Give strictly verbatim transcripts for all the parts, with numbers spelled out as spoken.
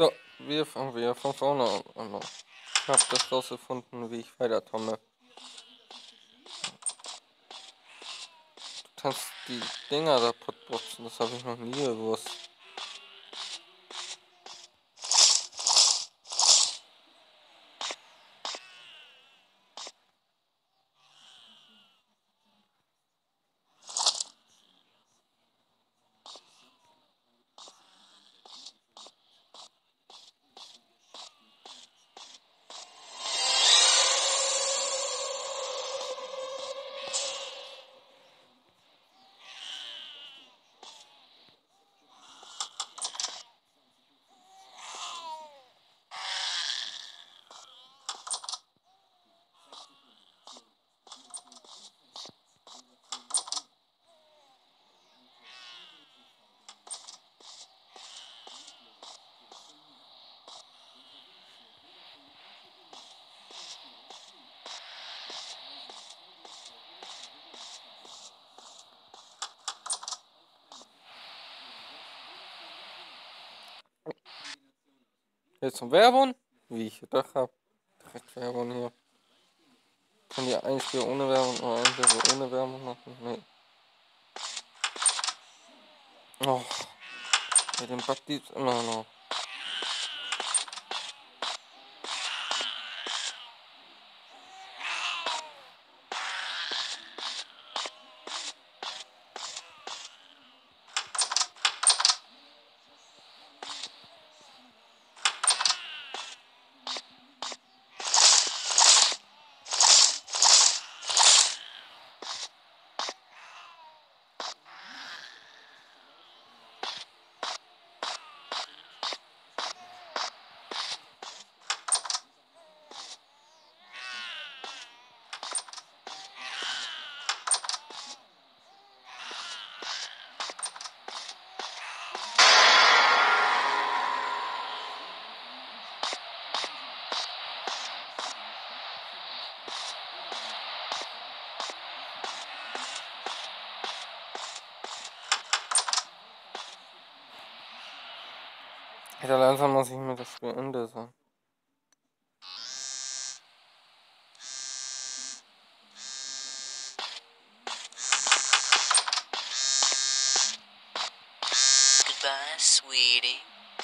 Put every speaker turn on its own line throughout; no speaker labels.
So, wir fangen wieder von vorne an. Ich habe das rausgefunden, wie ich weiterkomme. Du kannst die Dinger da putzen, das habe ich noch nie gewusst. Jetzt zum Werbung, wie ich gedacht habe. Direkt Werbung hier. Kann die ein Spiel ohne Werbung oder ein Spiel ohne Werbung machen? Nee. Oh, bei dem Bug gibt's immer noch. Ja, langsam muss ich mir das Spiel Ende sagen.
Goodbye, sweetie.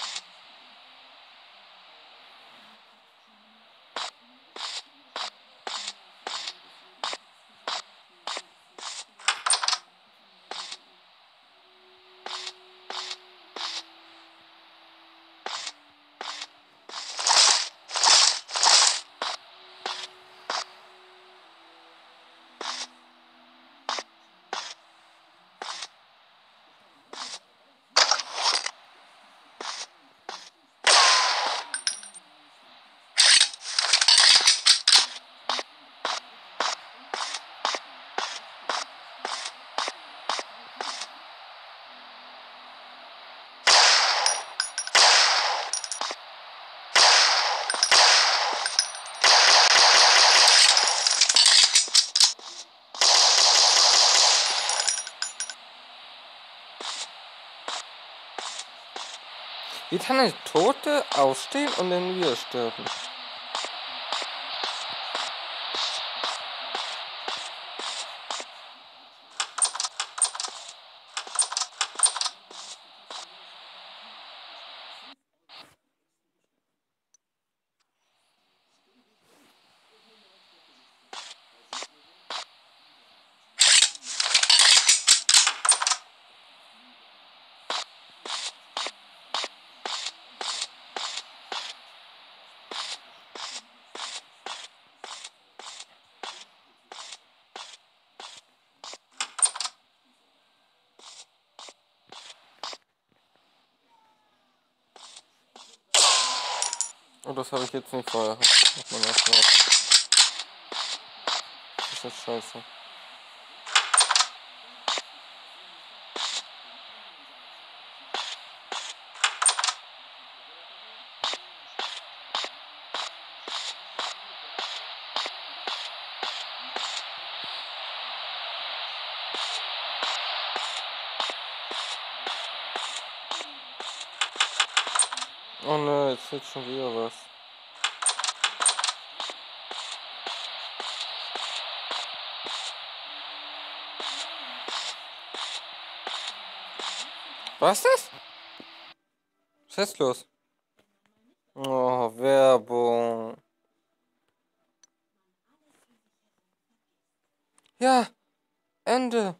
Wie kann ein Tote aufstehen und dann wieder sterben? Oh, das habe ich jetzt nicht vorher. Muss man erst mal. Das ist scheiße. Oh ne, jetzt wird schon wieder was. Was ist das? Was ist jetzt los? Oh, Werbung. Ja, Ende.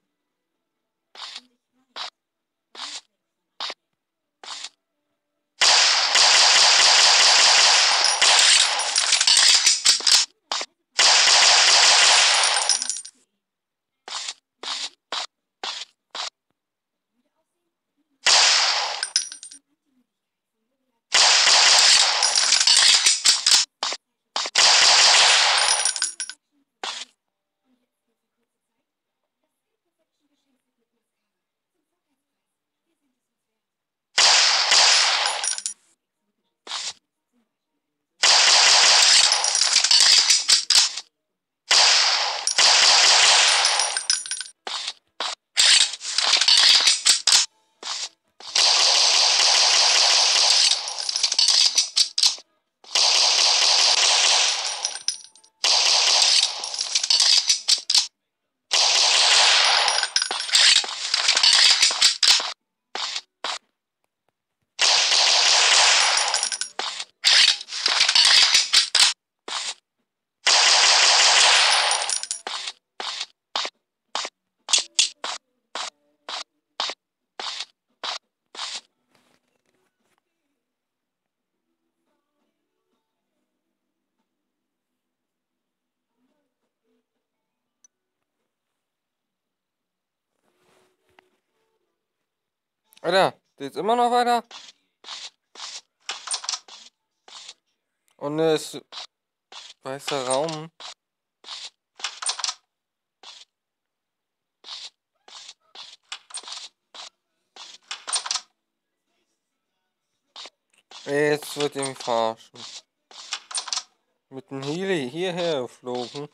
Alter, geht's immer noch weiter? Und ne, ist weißer Raum. Jetzt wird ihr mich verarschen. Mit dem Heli hierher geflogen.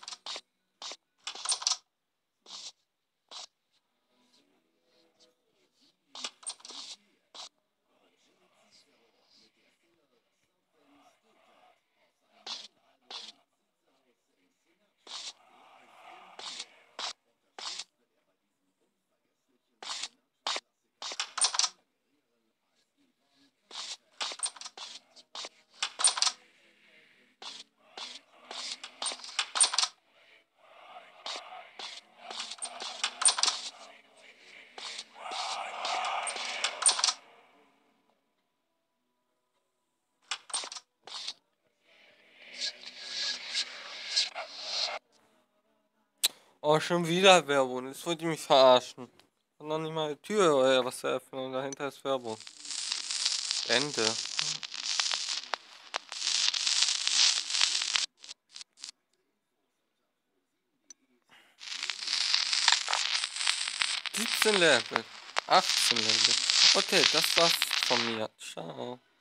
Oh, schon wieder Werbung. Jetzt wollt ihr mich verarschen. Und noch nicht mal die Tür oder was zu öffnen und dahinter ist Werbung. Ende. siebzehn Level. achtzehn Level. Okay, das war's von mir. Ciao.